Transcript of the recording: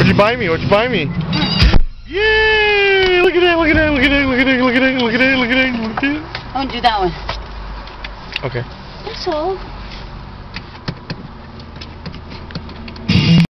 What'd you buy me? What'd you buy me? Yay! Look at that, look at that, look at that, look at that, look at that, look at that, look at that, look at that. I want to do that one. Okay. That's all.